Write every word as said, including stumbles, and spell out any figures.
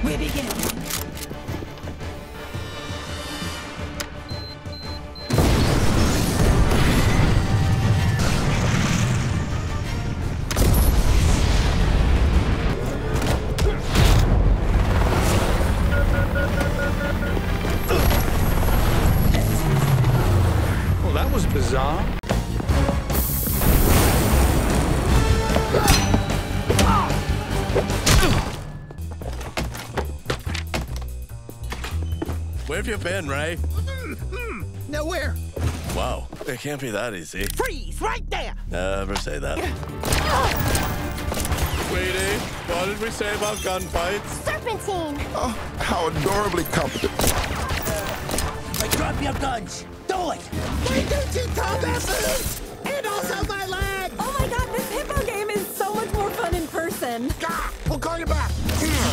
We begin. Well, that was bizarre. Where have you been, Ray? Nowhere. Wow, it can't be that easy. Freeze right there. Never say that. Sweetie, what did we say about gunfights? Serpentine! Oh, how adorably competent. Hey, drop your guns. Do it. Why don't you tell this? And also my leg. Oh my god, this hippo game is so much more fun in person. Ah, we'll call you back.